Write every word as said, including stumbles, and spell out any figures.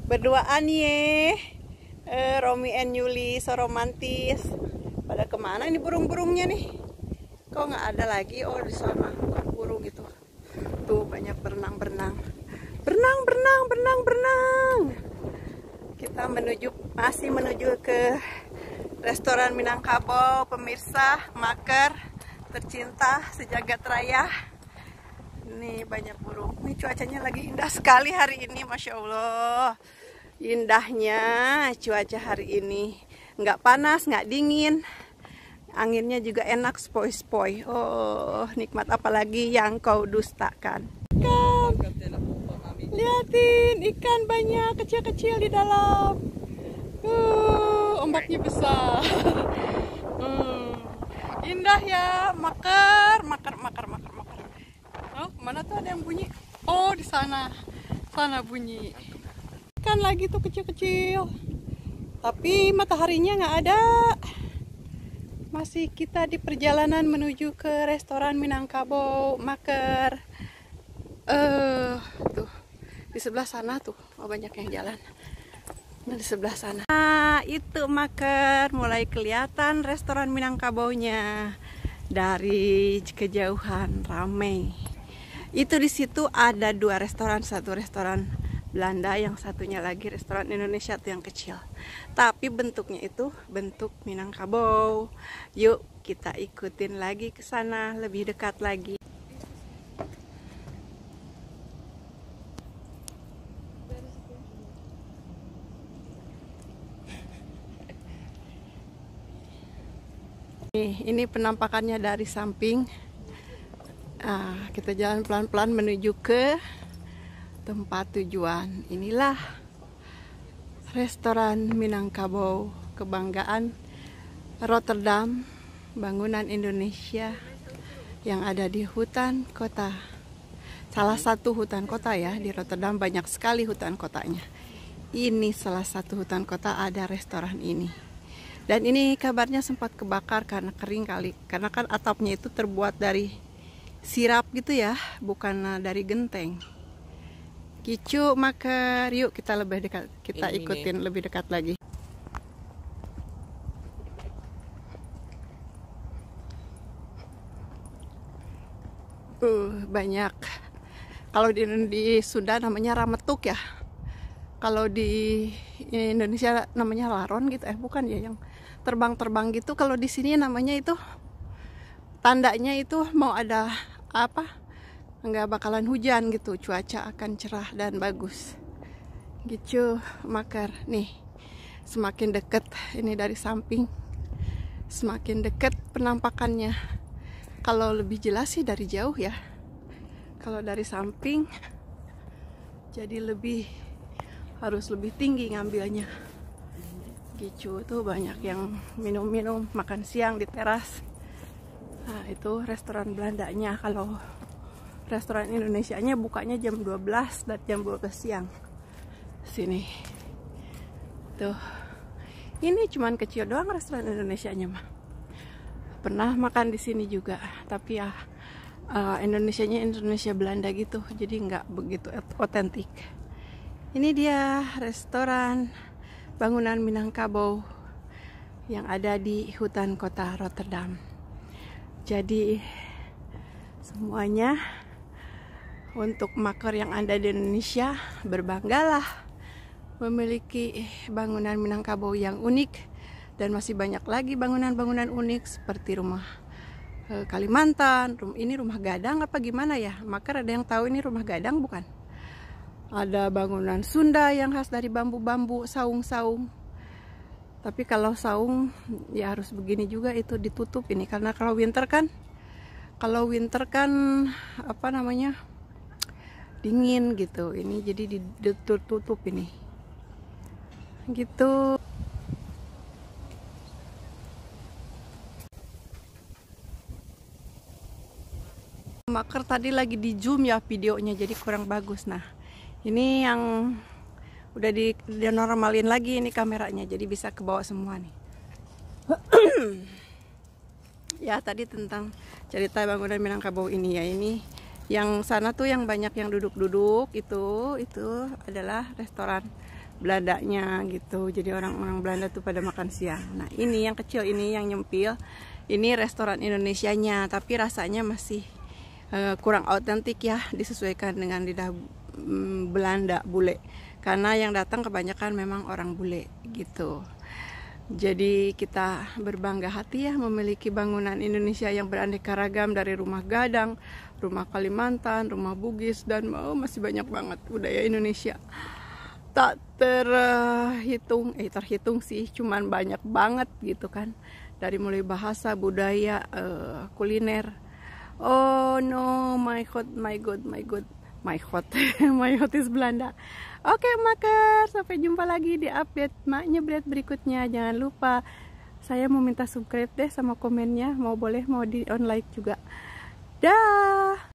Berduaan ye, eh, Romi and Yuli so romantis. Pada kemana ini burung-burungnya nih? Kok nggak ada lagi? Oh di sana bukan burung itu. Tuh banyak berenang-berenang, berenang, berenang, berenang, berenang. Kita menuju masih menuju ke restoran Minangkabau, pemirsa maker tercinta sejagat raya. Ini banyak burung. Ini cuacanya lagi indah sekali hari ini, masya Allah. Indahnya cuaca hari ini, nggak panas, nggak dingin, anginnya juga enak, spoi-spoi. Oh, nikmat apalagi yang kau dustakan. Ikan, liatin ikan banyak kecil-kecil di dalam. Uh, ombaknya besar. hmm, indah ya, makar, makar, makar, makar, makar. Oh, mana tuh ada yang bunyi? Oh, di sana, sana bunyi. Kan lagi tuh kecil-kecil, tapi mataharinya nggak ada. Masih kita di perjalanan menuju ke restoran Minangkabau maker. Eh, uh, tuh di sebelah sana tuh, oh banyak yang jalan. Nah, di sebelah sana. Nah, itu maker, mulai kelihatan restoran Minangkabaunya dari kejauhan, ramai. Itu di situ ada dua restoran, satu restoran Belanda, yang satunya lagi restoran Indonesia tuh yang kecil. Tapi bentuknya itu bentuk Minangkabau. Yuk kita ikutin lagi ke sana, lebih dekat lagi. Nih, ini penampakannya dari samping. Nah, kita jalan pelan-pelan menuju ke tempat tujuan. Inilah restoran Minangkabau, kebanggaan Rotterdam, bangunan Indonesia yang ada di hutan kota. Salah satu hutan kota ya, di Rotterdam banyak sekali hutan kotanya. Ini salah satu hutan kota, ada restoran ini. Dan ini kabarnya sempat kebakar karena kering kali, karena kan atapnya itu terbuat dari sirap gitu ya, bukan dari genteng. Kicu maker, yuk kita lebih dekat, kita ini ikutin nih. Lebih dekat lagi. Uh, banyak. Kalau di, di Sunda namanya rametuk ya. Kalau di Indonesia namanya laron gitu, eh bukan ya, yang terbang-terbang gitu. Kalau di sini namanya itu, tandanya itu mau ada apa? Nggak bakalan hujan gitu, cuaca akan cerah dan bagus gitu maker. Nih semakin deket ini dari samping, semakin deket penampakannya. Kalau lebih jelas sih dari jauh ya, kalau dari samping jadi lebih, harus lebih tinggi ngambilnya gitu. Tuh banyak yang minum-minum, makan siang di teras. Nah itu restoran Belandanya. Kalau restoran Indonesianya bukanya jam dua belas dan jam dua belas siang. Sini. Tuh. Ini cuman kecil doang restoran Indonesianya mah. Pernah makan di sini juga, tapi ya uh, Indonesianya Indonesia Belanda gitu. Jadi nggak begitu otentik. Ini dia restoran bangunan Minangkabau yang ada di hutan kota Rotterdam. Jadi semuanya untuk maker yang ada di Indonesia, berbanggalah memiliki bangunan Minangkabau yang unik. Dan masih banyak lagi bangunan-bangunan unik seperti rumah e, Kalimantan. Ini rumah gadang apa gimana ya? Maker ada yang tahu ini rumah gadang bukan? Ada bangunan Sunda yang khas dari bambu-bambu, saung-saung. Tapi kalau saung ya harus begini juga, itu ditutup ini. Karena kalau winter kan, kalau winter kan apa namanya, dingin gitu. Ini jadi ditutup ini gitu. Maker tadi lagi di zoom ya videonya, jadi kurang bagus. Nah ini yang udah di normalin lagi ini kameranya, jadi bisa ke bawah semua nih. Ya tadi tentang cerita bangunan Minangkabau ini ya. Ini yang sana tuh yang banyak yang duduk-duduk itu itu adalah restoran Belandanya gitu. Jadi orang-orang Belanda tuh pada makan siang. Nah ini yang kecil ini yang nyempil, ini restoran Indonesianya, tapi rasanya masih uh, kurang autentik ya, disesuaikan dengan lidah um, Belanda bule. Karena yang datang kebanyakan memang orang bule gitu. Jadi kita berbangga hati ya memiliki bangunan Indonesia yang beraneka ragam, dari rumah Gadang, rumah Kalimantan, rumah Bugis, dan oh, masih banyak banget budaya Indonesia. Tak terhitung, eh terhitung sih, cuman banyak banget gitu kan. Dari mulai bahasa, budaya, uh, kuliner. Oh no, my god, my god, my god. My hot, my hot is Belanda. Oke makers, sampai jumpa lagi di update Mak Nyebret berikutnya. Jangan lupa, saya mau minta subscribe deh sama komennya. Mau boleh, mau di on like juga. Dah.